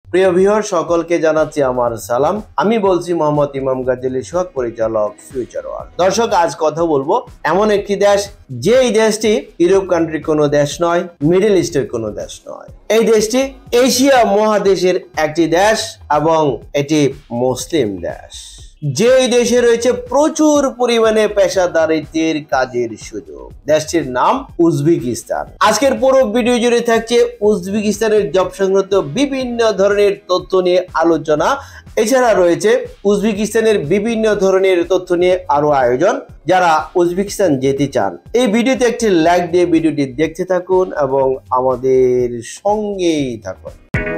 প্রিয় ভিউয়ার সকলকে জানাচ্ছি আমার সালাম। আমি বলছি মোহাম্মদ ইমাম গাজী সোহাগ, পরিচালক ফিউচার ওয়ার্ল্ড। দর্শক, আজ কথা বলবো এমন একটি দেশ, যে এই দেশটি ইউরোপ কান্ট্রির কোনো দেশ নয়, মিডল ইস্টের কোনো দেশ নয়। এই দেশটি এশিয়া মহাদেশের একটি দেশ এবং এটি মুসলিম দেশ। যে দেশে রয়েছে প্রচুর পরিমাণে পেশাদারিত্বের কাজের সুযোগ। দেশটির নাম উজবেকিস্তান। আজকের পুরো ভিডিও জুড়ে থাকছে উজবেকিস্তানের জব সংক্রান্ত বিভিন্ন ধরনের তথ্য নিয়ে আলোচনা। এছাড়া রয়েছে উজবেকিস্তানের বিভিন্ন ধরনের তথ্য নিয়ে আরো আয়োজন। যারা উজবেকিস্তান যেতে চান, এই ভিডিওতে একটি লাইক দিয়ে ভিডিওটি দেখতে থাকুন এবং আমাদের সঙ্গেই থাকুন।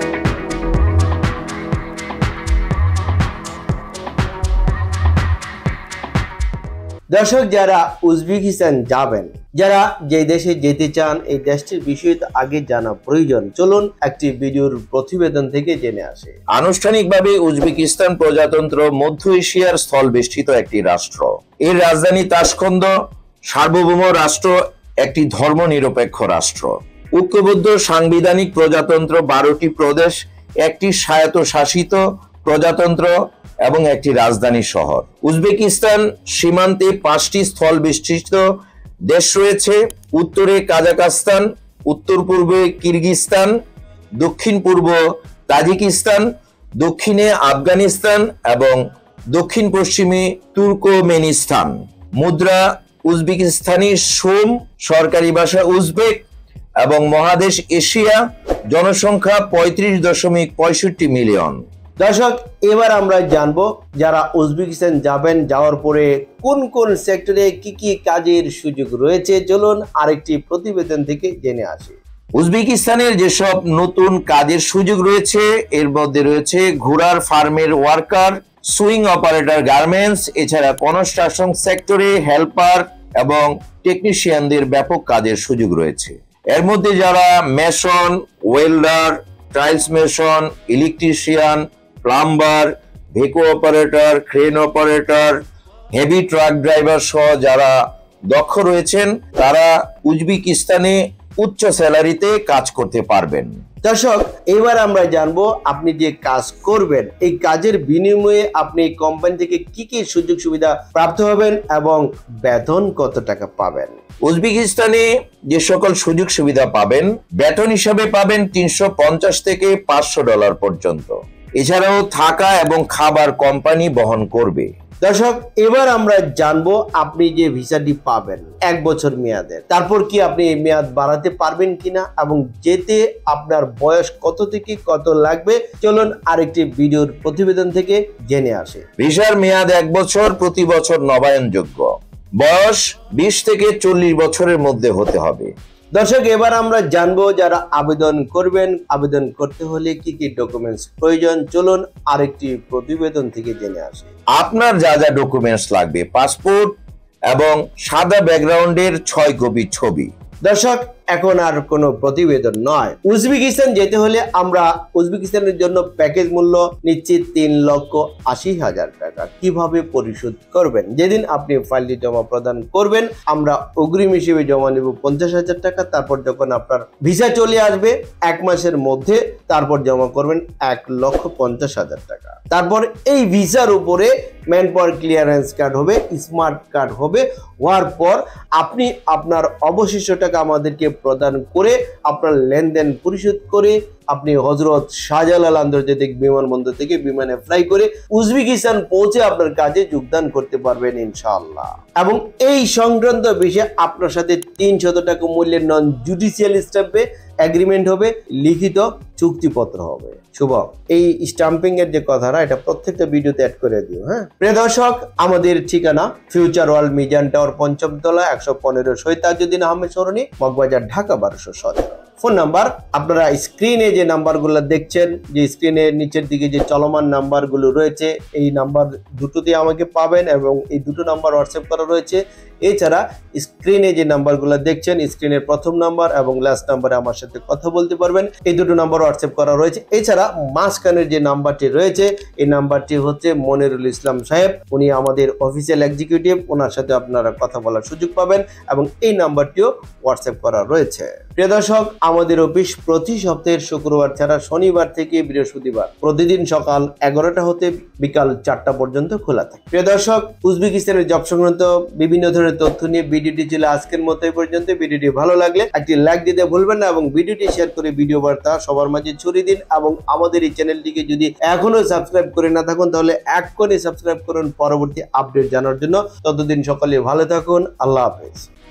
দর্শক, যারা উজবেকিস্তান যাবেন, যারা যে দেশে যেতে চান, এই দেশটির বিষয়ে আগে জানা প্রয়োজন। চলুন একটি ভিডিওর প্রতিবেদন থেকে জেনে আসে। আনুষ্ঠানিকভাবে উজবেকিস্তান প্রজাতন্ত্র মধ্য এশিয়ার স্থলবেষ্টিত একটি রাষ্ট্র। এর রাজধানী তাশখন্দ। সার্বভৌম রাষ্ট্র, একটি ধর্মনিরপেক্ষ রাষ্ট্র। ঐক্যবদ্ধ সাংবিধানিক প্রজাতন্ত্র, 12টি প্রদেশ, একটি স্বায়ত্তশাসিত প্রজাতন্ত্র এবং একটি রাজধানী শহর। উজবেকিস্তান সীমান্তে 5টি স্থলবেষ্টিত দেশ রয়েছে। উত্তরে কাজাখস্তান, উত্তর পূর্বে কিরগিজস্তান, দক্ষিণ পূর্ব তাজিকিস্তান, দক্ষিণে আফগানিস্তান এবং দক্ষিণ পশ্চিমে তুর্কমেনিস্তান। মুদ্রা উজবেকিস্তানি সোম, সরকারি ভাষা উজবেক এবং মহাদেশ এশিয়া। জনসংখ্যা 35.65 মিলিয়ন। দর্শক, এবার আমরা জানবো যারা উজবেকিস্তান যাবেন, যাওয়ার পরে কোন কোন সেক্টরে কি কি কাজের সুযোগ রয়েছে। চলুন আরেকটি প্রতিবেদন থেকে জেনে আসি। উজবেকিস্তানের যেসব নতুন কাজের সুযোগ রয়েছে, এর মধ্যে রয়েছে ঘোড়ার ফার্মের ওয়ার্কার, সুইং অপারেটর গার্মেন্টস, এছাড়া কনস্ট্রাকশন সেক্টরে হেল্পার এবং টেকনিশিয়ানদের ব্যাপক কাজের সুযোগ রয়েছে। এর মধ্যে যারা mason, welder, tiles mason, electrician, plumber, ভেকো operator, crane operator, heavy truck driver সহ যারা দক্ষ রয়েছেন, তারা উজবেকিস্তানে উচ্চ স্যালারিতে কাজ করতে পারবেন। দর্শক, এবার আমরা জানবো আপনি যে কাজ করবেন, এই কাজের বিনিময়ে আপনি কোম্পানি থেকে কি কি সুযোগ সুবিধা প্রাপ্ত হবেন এবং বেতন কত টাকা পাবেন। উজবেকিস্তানে যে সকল সুযোগ সুবিধা পাবেন, বেতন হিসাবে পাবেন $350 থেকে $500 পর্যন্ত। এছাড়াও থাকা এবং খাবার কোম্পানি বহন করবে। দর্শক, এবার আমরা জানবো আপনি যে ভিসাটি পাবেন 1 বছর মেয়াদের, তারপর কি আপনি এই মেয়াদ বাড়াতে পারবেন কিনা এবং যেতে আপনার বয়স কত থেকে কত লাগবে। চলুন আরেকটি ভিডিওর প্রতিবেদন থেকে জেনে আসে। ভিসার মেয়াদ 1 বছর, প্রতি বছর নবায়নযোগ্য। বয়স 20 থেকে 40 বছরের মধ্যে হতে হবে। দর্শক, এবার আমরা জানবো যারা আবেদন করবেন, আবেদন করতে হলে কি কি ডকুমেন্টস প্রয়োজন। চলুন আরেকটি প্রতিবেদন থেকে জেনে আসি। আপনার যা যা ডকুমেন্টস লাগবে, পাসপোর্ট এবং সাদা ব্যাকগ্রাউন্ডের 6 কপি ছবি। দর্শক, এখন আর কোনো প্রতিবেদন নয়। উজবেকিস্তান যেতে হলে আমরা উজবেকিস্তানের জন্য প্যাকেজ মূল্য নিচ্ছি 3,80,000 টাকা। কিভাবে পরিশোধ করবেন? যেদিন আপনি ফাইলটি জমা প্রদান করবেন, আমরা অগ্রিম হিসেবে জমা নেব 50,000 টাকা। তারপর যখন আপনার ভিসা চলে আসবে 1 মাসের মধ্যে, তারপর জমা করবেন 1,50,000 টাকা। তারপর এই ভিসার উপরে ম্যান পাওয়ার ক্লিয়ারেন্স কার্ড হবে, স্মার্ট কার্ড হবে। হওয়ার পর আপনি আপনার অবশিষ্ট টাকা আমাদেরকে প্রদান করে আপনার লেনদেন পরিশোধ করে আপনি হযরত শাহজালাল আন্তর্জাতিক বিমানবন্দর থেকে বিমানে ফ্লাই করে উজবেকিস্তান পৌঁছে আপনার কাজে যোগদান করতে পারবেন ইনশাআল্লাহ। এবং এই সংক্রান্ত বিষয়ে আপনার সাথে 300 টাকা মূল্যের নন জুডিশিয়াল স্ট্যাম্পে এগ্রিমেন্ট হবে, লিখিত চুক্তিপত্র হবে। শুভ, এই স্টাম্পিং এর যে কথাটা, এটা প্রত্যেকটা ভিডিওতে অ্যাড করে দিও। হ্যাঁ প্রিয় দর্শক, আমাদের ঠিকানা ফিউচার ওয়ার্ল্ড মিজান টাওয়ার, 5ম তলা, 115 শহীদ তাজউদ্দিন আহমেদ সরণি, মগবাজার, ঢাকা 1217। ফোন নাম্বার আপনারা স্ক্রিনে যে নাম্বারগুলো দেখছেন, যে স্ক্রিনের নিচের দিকে যে চলমান নাম্বারগুলো রয়েছে, এই নাম্বার দুটোতে আমাকে পাবেন এবং এই দুটো নাম্বার হোয়াটসঅ্যাপ করা রয়েছে। এছাড়া স্ক্রিনে যে নাম্বারগুলো দেখছেন, স্ক্রিনের প্রথম নাম্বার এবং লাস্ট নাম্বারে আমার সাথে কথা বলতে পারবেন। এই দুটো নাম্বার হোয়াটসঅ্যাপ করা রয়েছে। এছাড়া মাঝখানের যে নাম্বারটি রয়েছে, এই নাম্বারটি হচ্ছে মনিরুল ইসলাম সাহেব, উনি আমাদের অফিসিয়াল এক্সিকিউটিভ, ওনার সাথে আপনারা কথা বলার সুযোগ পাবেন এবং এই নাম্বারটিও হোয়াটসঅ্যাপ করা রয়েছে। প্রিয় দর্শক, আমাদের অফিস প্রতি সপ্তাহের শুক্রবার ছাড়া শনিবার থেকে বৃহস্পতিবার প্রতিদিন সকাল 11টা হতে বিকাল 4টা পর্যন্ত খোলা থাকে। প্রিয় দর্শক, উজবেকিস্তানের জব সংক্রান্ত বিভিন্ন ধরনের তথ্য নিয়ে ভিডিওটি ছিল আজকের মতো এই পর্যন্ত। ভিডিওটি ভালো লাগলে একটি লাইক দিতে ভুলবেন না এবং ভিডিওটি শেয়ার করে ভিডিও বার্তা সবার মাঝে ছড়িয়ে দিন এবং আমাদের এই চ্যানেলটিকে যদি এখনো সাবস্ক্রাইব করে না থাকুন তাহলে এক্ষুনি সাবস্ক্রাইব করুন পরবর্তী আপডেট জানার জন্য। ততদিন সকলে ভালো থাকুন। আল্লাহ হাফেজ।